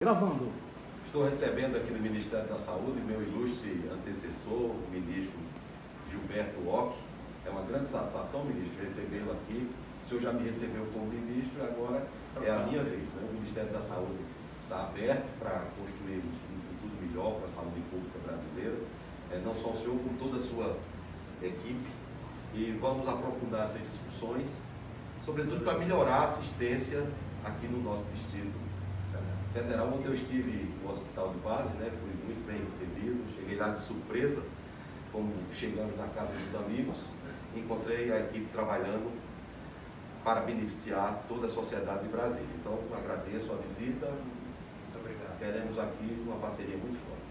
Gravando. Estou recebendo aqui no Ministério da Saúde meu ilustre antecessor, o ministro Gilberto Ock. É uma grande satisfação, ministro, recebê-lo aqui. O senhor já me recebeu como ministro, agora é a minha vez, né? O Ministério da Saúde está aberto para construir um futuro melhor para a saúde pública brasileira. Não só o senhor, com toda a sua equipe. E vamos aprofundar essas discussões, sobretudo para melhorar a assistência aqui no nosso distrito federal. Ontem eu estive no hospital de base, né? Fui muito bem recebido, cheguei lá de surpresa, como chegamos na casa dos amigos, encontrei a equipe trabalhando para beneficiar toda a sociedade de Brasília. Então, agradeço a visita. Muito obrigado. Queremos aqui uma parceria muito forte.